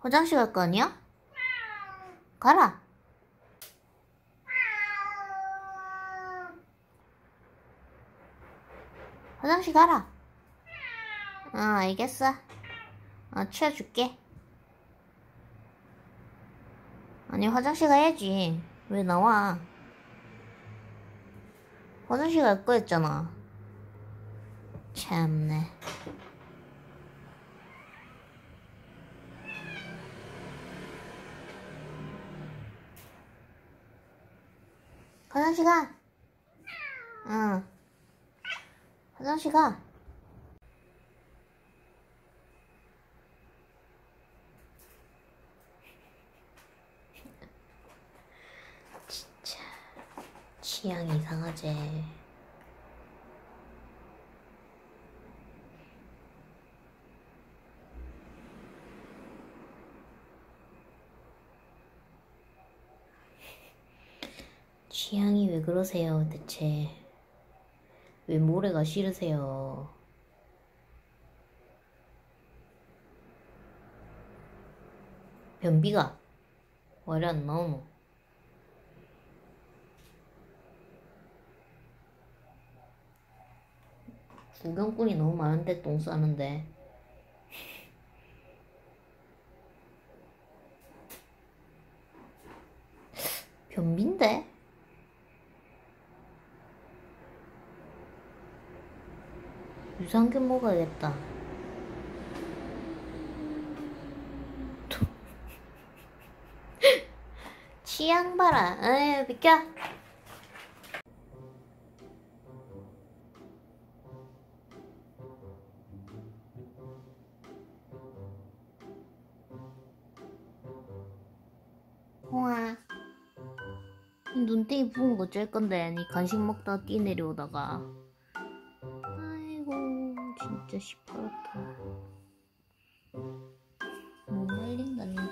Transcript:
화장실 갈 거 아니야? 가라. 화장실 가라. 알겠어. 치워줄게. 아니, 화장실 가야지. 왜 나와? 화장실 갈 거였잖아. 참네. 화장실 가. 응. 화장실 가. 진짜 취향이 이상하지. 취향이 왜 그러세요, 대체? 왜 모래가 싫으세요? 변비가 왜 안 나오노? 구경꾼이 너무 많은데 똥 싸는데. 변비인데? 유산균 먹어야겠다. 취향 봐라. 에이, 비켜. 홍아. 눈땡이 부은 거 어쩔 건데, 니 간식 먹다가 뛰 내려오다가. 아이고, 진짜 시퍼렇다. 못 말린다, 니.